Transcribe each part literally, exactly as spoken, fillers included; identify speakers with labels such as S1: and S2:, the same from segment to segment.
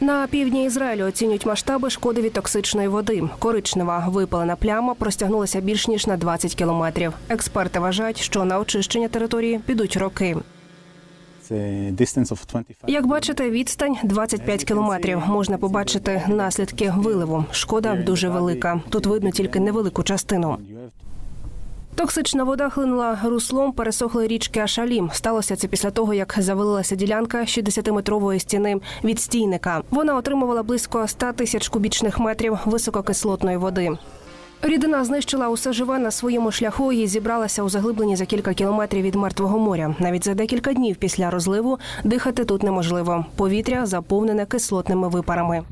S1: На півдні Ізраїлю оцінюють масштаби шкоди від токсичної води. Коричнева випалена пляма простягнулася більш ніж на двадцять кілометрів. Експерти вважають, що на очищення території підуть роки. Як бачите, відстань двадцять п'ять кілометрів. Можна побачити наслідки виливу. Шкода дуже велика. Тут видно тільки невелику частину. Токсична вода хлинула руслом пересохлої річки Ашалім. Сталося це після того, як завалилася ділянка шістдесятиметрової стіни від стійника. Вона отримувала близько ста тисяч кубічних метрів висококислотної води. Рідина знищила усе живе на своєму шляху і зібралася у заглибленні за кілька кілометрів від Мертвого моря. Навіть за декілька днів після розливу дихати тут неможливо. Повітря заповнене кислотними випарами.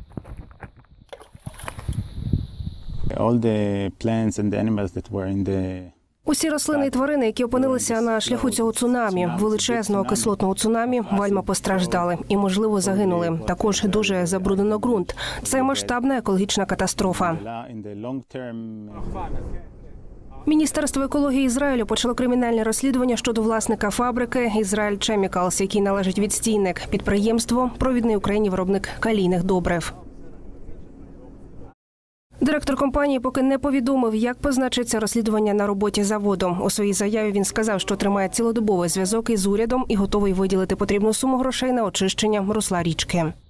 S1: Усі рослини і тварини, які опинилися на шляху цього цунамі, величезного кислотного цунамі, вельми постраждали і, можливо, загинули. Також дуже забруднено ґрунт. Це масштабна екологічна катастрофа. Міністерство екології Ізраїлю почало кримінальне розслідування щодо власника фабрики «Ізраїль Chemicals», який належить відстійник. Підприємство – провідний Україні виробник калійних добрив. Директор компанії поки не повідомив, як позначиться розслідування на роботі заводу. У своїй заяві він сказав, що тримає цілодобовий зв'язок із урядом і готовий виділити потрібну суму грошей на очищення русла річки.